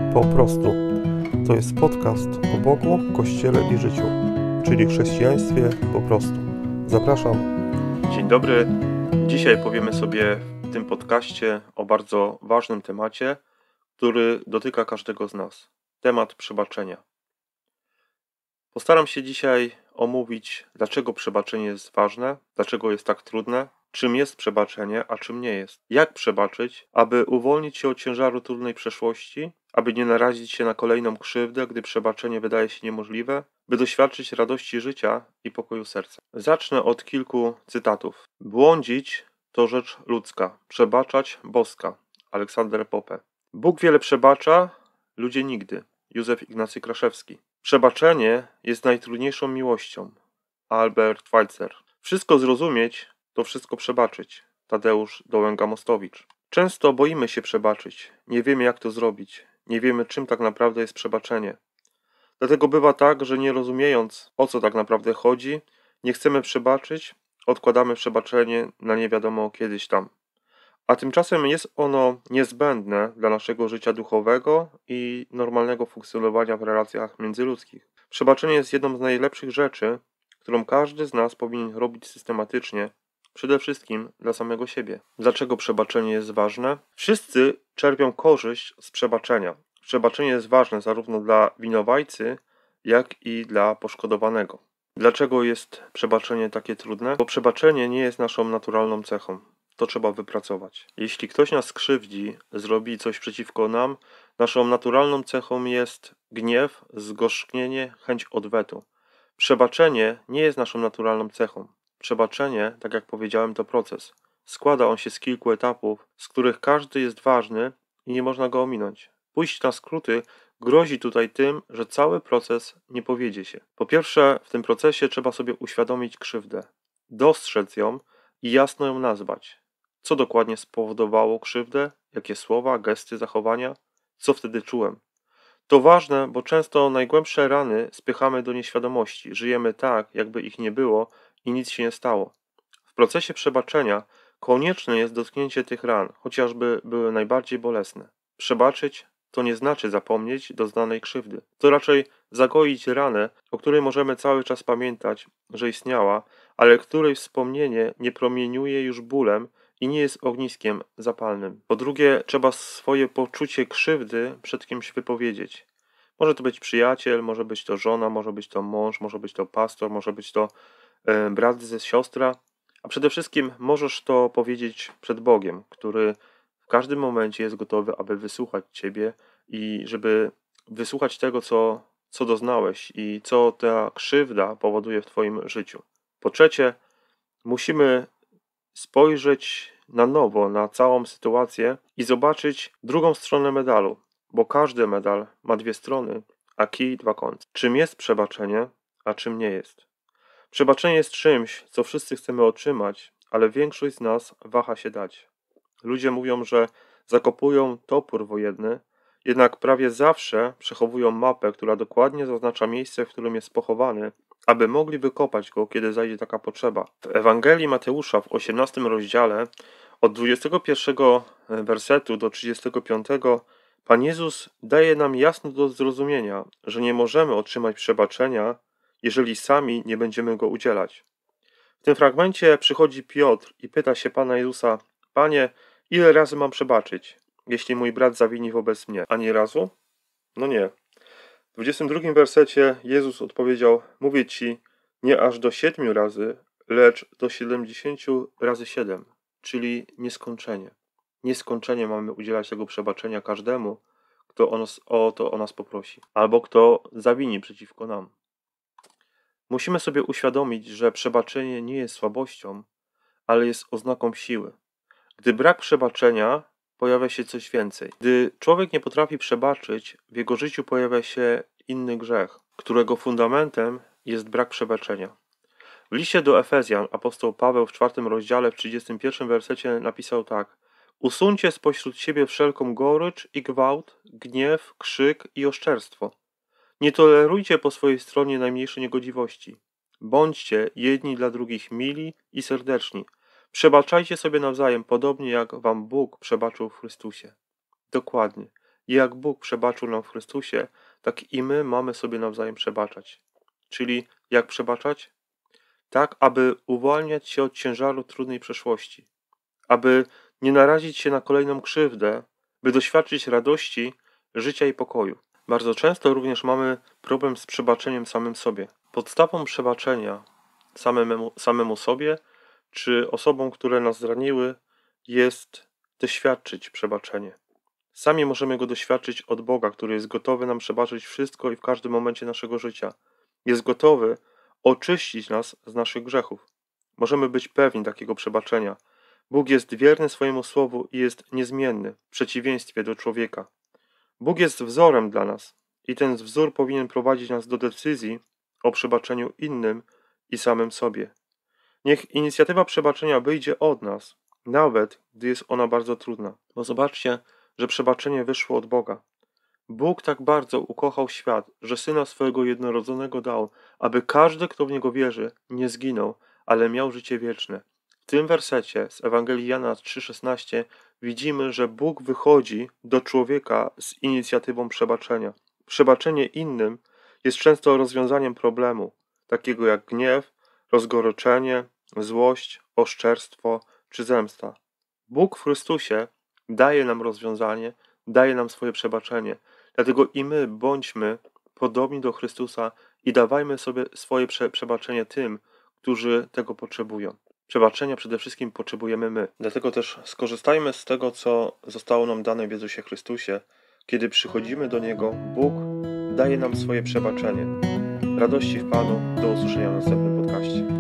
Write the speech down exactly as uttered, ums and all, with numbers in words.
Po prostu. To jest podcast o Bogu, Kościele i życiu, czyli chrześcijaństwie po prostu. Zapraszam. Dzień dobry. Dzisiaj powiemy sobie w tym podcaście o bardzo ważnym temacie, który dotyka każdego z nas. Temat przebaczenia. Postaram się dzisiaj omówić, dlaczego przebaczenie jest ważne, dlaczego jest tak trudne, czym jest przebaczenie, a czym nie jest. Jak przebaczyć, aby uwolnić się od ciężaru trudnej przeszłości, aby nie narazić się na kolejną krzywdę, gdy przebaczenie wydaje się niemożliwe, by doświadczyć radości życia i pokoju serca. Zacznę od kilku cytatów. Błądzić to rzecz ludzka, przebaczać boska. Aleksander Pope. Bóg wiele przebacza, ludzie nigdy. Józef Ignacy Kraszewski. Przebaczenie jest najtrudniejszą miłością. Albert Schweitzer. Wszystko zrozumieć, to wszystko przebaczyć. Tadeusz Dołęga-Mostowicz. Często boimy się przebaczyć. Nie wiemy, jak to zrobić. Nie wiemy, czym tak naprawdę jest przebaczenie. Dlatego bywa tak, że nie rozumiejąc, o co tak naprawdę chodzi, nie chcemy przebaczyć, odkładamy przebaczenie na nie wiadomo kiedyś tam. A tymczasem jest ono niezbędne dla naszego życia duchowego i normalnego funkcjonowania w relacjach międzyludzkich. Przebaczenie jest jedną z najlepszych rzeczy, którą każdy z nas powinien robić systematycznie, przede wszystkim dla samego siebie. Dlaczego przebaczenie jest ważne? Wszyscy czerpią korzyść z przebaczenia. Przebaczenie jest ważne zarówno dla winowajcy, jak i dla poszkodowanego. Dlaczego jest przebaczenie takie trudne? Bo przebaczenie nie jest naszą naturalną cechą. To trzeba wypracować. Jeśli ktoś nas skrzywdzi, zrobi coś przeciwko nam, naszą naturalną cechą jest gniew, zgorzknienie, chęć odwetu. Przebaczenie nie jest naszą naturalną cechą. Przebaczenie, tak jak powiedziałem, to proces. Składa on się z kilku etapów, z których każdy jest ważny i nie można go ominąć. Pójść na skróty grozi tutaj tym, że cały proces nie powiedzie się. Po pierwsze, w tym procesie trzeba sobie uświadomić krzywdę, dostrzec ją i jasno ją nazwać. Co dokładnie spowodowało krzywdę? Jakie słowa, gesty, zachowania? Co wtedy czułem? To ważne, bo często najgłębsze rany spychamy do nieświadomości. Żyjemy tak, jakby ich nie było i nic się nie stało. W procesie przebaczenia konieczne jest dotknięcie tych ran, chociażby były najbardziej bolesne. Przebaczyć to nie znaczy zapomnieć doznanej krzywdy. To raczej zagoić ranę, o której możemy cały czas pamiętać, że istniała, ale której wspomnienie nie promieniuje już bólem i nie jest ogniskiem zapalnym. Po drugie, trzeba swoje poczucie krzywdy przed kimś wypowiedzieć. Może to być przyjaciel, może być to żona, może być to mąż, może być to pastor, może być to e, brat ze siostra, a przede wszystkim możesz to powiedzieć przed Bogiem, który w każdym momencie jest gotowy, aby wysłuchać Ciebie i żeby wysłuchać tego, co, co doznałeś i co ta krzywda powoduje w Twoim życiu. Po trzecie, musimy spojrzeć na nowo na całą sytuację i zobaczyć drugą stronę medalu, bo każdy medal ma dwie strony, a kij dwa końce. Czym jest przebaczenie, a czym nie jest? Przebaczenie jest czymś, co wszyscy chcemy otrzymać, ale większość z nas waha się dać. Ludzie mówią, że zakopują topór wojenny, jednak prawie zawsze przechowują mapę, która dokładnie zaznacza miejsce, w którym jest pochowany, aby mogli wykopać go, kiedy zajdzie taka potrzeba. W Ewangelii Mateusza w osiemnastym rozdziale od dwudziestego pierwszego wersetu do trzydziestego piątego Pan Jezus daje nam jasno do zrozumienia, że nie możemy otrzymać przebaczenia, jeżeli sami nie będziemy go udzielać. W tym fragmencie przychodzi Piotr i pyta się Pana Jezusa: Panie, ile razy mam przebaczyć, jeśli mój brat zawini wobec mnie? Ani razu? No nie. W dwudziestym drugim wersecie Jezus odpowiedział: Mówię ci, nie aż do siedmiu razy, lecz do siedemdziesięciu razy siedem, czyli nieskończenie. Nieskończenie mamy udzielać tego przebaczenia każdemu, kto o, nas, o to o nas poprosi, albo kto zawini przeciwko nam. Musimy sobie uświadomić, że przebaczenie nie jest słabością, ale jest oznaką siły. Gdy brak przebaczenia, pojawia się coś więcej. Gdy człowiek nie potrafi przebaczyć, w jego życiu pojawia się inny grzech, którego fundamentem jest brak przebaczenia. W liście do Efezjan apostoł Paweł w czwartym rozdziale w trzydziestym pierwszym wersecie napisał tak: Usuńcie spośród siebie wszelką gorycz i gwałt, gniew, krzyk i oszczerstwo. Nie tolerujcie po swojej stronie najmniejszej niegodziwości. Bądźcie jedni dla drugich mili i serdeczni. Przebaczajcie sobie nawzajem, podobnie jak wam Bóg przebaczył w Chrystusie. Dokładnie. I jak Bóg przebaczył nam w Chrystusie, tak i my mamy sobie nawzajem przebaczać. Czyli jak przebaczać? Tak, aby uwalniać się od ciężaru trudnej przeszłości, aby nie narazić się na kolejną krzywdę, by doświadczyć radości, życia i pokoju. Bardzo często również mamy problem z przebaczeniem samym sobie. Podstawą przebaczenia samemu, samemu sobie czy osobom, które nas zraniły, jest doświadczyć przebaczenie. Sami możemy go doświadczyć od Boga, który jest gotowy nam przebaczyć wszystko i w każdym momencie naszego życia. Jest gotowy oczyścić nas z naszych grzechów. Możemy być pewni takiego przebaczenia. Bóg jest wierny swojemu słowu i jest niezmienny, w przeciwieństwie do człowieka. Bóg jest wzorem dla nas i ten wzór powinien prowadzić nas do decyzji o przebaczeniu innym i samym sobie. Niech inicjatywa przebaczenia wyjdzie od nas, nawet gdy jest ona bardzo trudna. Bo zobaczcie, że przebaczenie wyszło od Boga. Bóg tak bardzo ukochał świat, że Syna swojego jednorodzonego dał, aby każdy, kto w Niego wierzy, nie zginął, ale miał życie wieczne. W tym wersecie z Ewangelii Jana trzy szesnaście widzimy, że Bóg wychodzi do człowieka z inicjatywą przebaczenia. Przebaczenie innym jest często rozwiązaniem problemu, takiego jak gniew, rozgoryczenie, złość, oszczerstwo czy zemsta. Bóg w Chrystusie daje nam rozwiązanie, daje nam swoje przebaczenie. Dlatego i my bądźmy podobni do Chrystusa i dawajmy sobie swoje prze- przebaczenie tym, którzy tego potrzebują. Przebaczenia przede wszystkim potrzebujemy my. Dlatego też skorzystajmy z tego, co zostało nam dane w Jezusie Chrystusie. Kiedy przychodzimy do Niego, Bóg daje nam swoje przebaczenie. Radości w Panu. Do usłyszenia w następnym podcaście.